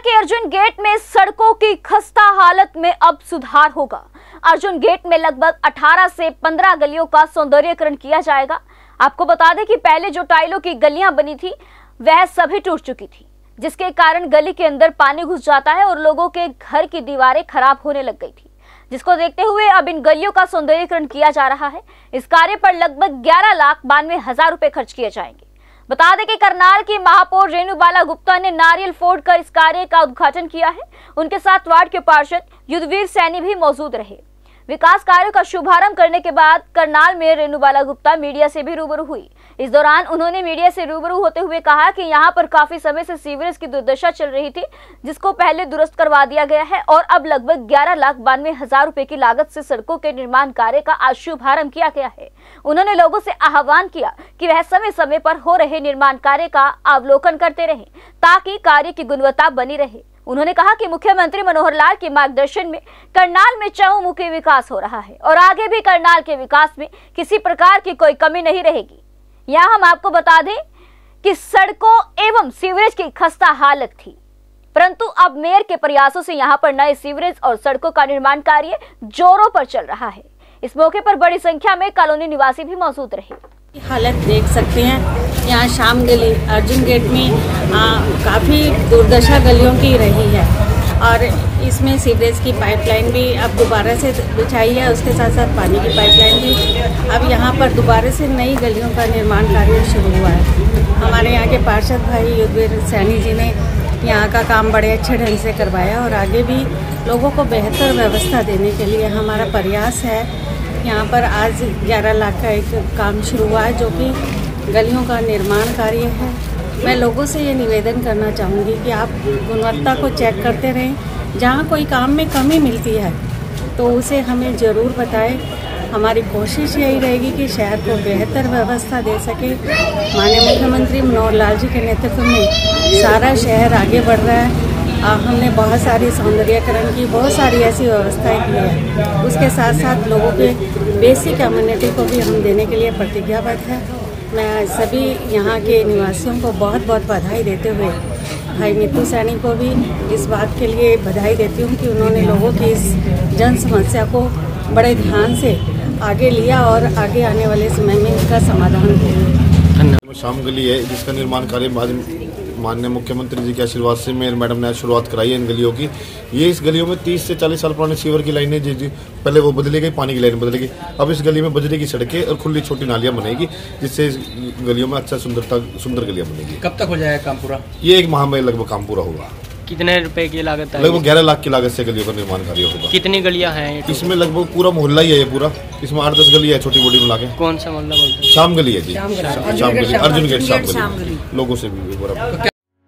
कि अर्जुन गेट में सड़कों की खस्ता हालत में अब सुधार होगा। अर्जुन गेट में लगभग 18 से 15 गलियों का सौंदर्यीकरण किया जाएगा। आपको बता दें कि पहले जो टाइलों की गलियां बनी थी वह सभी टूट चुकी थी, जिसके कारण गली के अंदर पानी घुस जाता है और लोगों के घर की दीवारें खराब होने लग गई थी, जिसको देखते हुए अब इन गलियों का सौंदर्यीकरण किया जा रहा है। इस कार्य पर लगभग 11,92,000 रुपए खर्च किए जाएंगे। बता दें कि करनाल की महापौर रेणुबाला गुप्ता ने नारियल फोड़कर इस कार्य का उद्घाटन किया है। उनके साथ वार्ड के पार्षद युद्धवीर सैनी भी मौजूद रहे। विकास कार्यों का शुभारंभ करने के बाद करनाल में रेणुबाला गुप्ता मीडिया से भी रूबरू हुई। इस दौरान उन्होंने मीडिया से रूबरू होते हुए कहा कि यहां पर काफी समय से सीवरेज की दुर्दशा चल रही थी, जिसको पहले दुरुस्त करवा दिया गया है और अब लगभग 11,92,000 रुपए की लागत से सड़कों के निर्माण कार्य का आज शुभारंभ किया गया है। उन्होंने लोगों से आह्वान किया कि वह समय समय पर हो रहे निर्माण कार्य का अवलोकन करते रहें ताकि कार्य की गुणवत्ता बनी रहे। उन्होंने कहा कि मुख्यमंत्री मनोहर लाल के मार्गदर्शन में करनाल में चहुमुखी विकास हो रहा है और आगे भी करनाल के विकास में किसी प्रकार की कोई कमी नहीं रहेगी। यहाँ हम आपको बता दें कि सड़कों एवं सीवरेज की खस्ता हालत थी, परंतु अब मेयर के प्रयासों से यहाँ पर नए सीवरेज और सड़कों का निर्माण कार्य जोरों पर चल रहा है। इस मौके पर बड़ी संख्या में कॉलोनी निवासी भी मौजूद रहे। हालत देख सकते हैं, यहाँ शाम गली अर्जुन गेट में काफ़ी दुर्दशा गलियों की रही है और इसमें सीवरेज की पाइपलाइन भी अब दोबारा से बिछाई है, उसके साथ साथ पानी की पाइपलाइन भी। अब यहाँ पर दोबारा से नई गलियों का निर्माण कार्य शुरू हुआ है। हमारे यहाँ के पार्षद भाई युद्धवीर सैनी जी ने यहाँ का काम बड़े अच्छे ढंग से करवाया और आगे भी लोगों को बेहतर व्यवस्था देने के लिए हमारा प्रयास है। यहाँ पर आज 11 लाख का एक काम शुरू हुआ है जो कि गलियों का निर्माण कार्य है। मैं लोगों से ये निवेदन करना चाहूँगी कि आप गुणवत्ता को चेक करते रहें। जहाँ कोई काम में कमी मिलती है तो उसे हमें ज़रूर बताएं। हमारी कोशिश यही रहेगी कि शहर को बेहतर व्यवस्था दे सके। माननीय मुख्यमंत्री मनोहर लाल जी के नेतृत्व में सारा शहर आगे बढ़ रहा है। हमने बहुत सारी सौंदर्यीकरण की, बहुत सारी ऐसी व्यवस्थाएं की है। उसके साथ साथ लोगों के बेसिक कम्युनिटी को भी हम देने के लिए प्रतिज्ञाबद्ध है। मैं सभी यहाँ के निवासियों को बहुत बहुत बधाई देते हुए भाई नीतू सैनी को भी इस बात के लिए बधाई देती हूँ कि उन्होंने लोगों की इस जन समस्या को बड़े ध्यान से आगे लिया और आगे आने वाले समय में इसका समाधान किया। शाम गली है जिसका निर्माण कार्य माननीय मुख्यमंत्री जी के आशीर्वाद से मेयर मैडम ने शुरुआत कराई है इन गलियों की। ये इस गलियों में 30 से 40 साल पुराने सीवर की लाइनें जी पहले वो बदली गई, पानी की लाइन बदली गई। अब इस गली में बजरी की सड़कें और खुली छोटी नालियां बनेगी, जिससे इस गलियों में अच्छा सुंदर गलियां बनेगी। कब तक हो जाएगा काम पूरा? ये 1 माह में लगभग काम पूरा होगा। कितने रुपए की लागत है? लगभग 11 लाख की लागत से गलियों का निर्माण कार्य होगा। कितनी गलियां हैं इसमें? लगभग पूरा मोहल्ला ही है ये पूरा। इसमें 8-10 गली है छोटी बड़ी मिला के। कौन सा मोहल्ला बोलते हैं? शाम गली है जी, शाम गली, अर्जुन गेट शाम गली। लोगों से भी बराबर।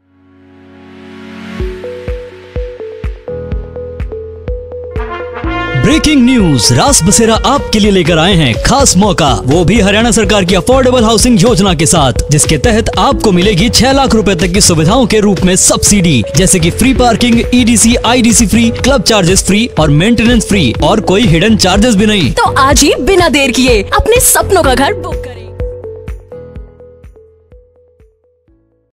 ब्रेकिंग न्यूज, रास बसेरा आपके लिए लेकर आए हैं खास मौका, वो भी हरियाणा सरकार की अफोर्डेबल हाउसिंग योजना के साथ, जिसके तहत आपको मिलेगी 6 लाख रुपए तक की सुविधाओं के रूप में सब्सिडी, जैसे कि free parking, EDC, IDC free, club charges free और मेंटेनेंस फ्री और कोई हिडन चार्जेस भी नहीं। तो आज ही बिना देर किए अपने सपनों का घर बुक करें।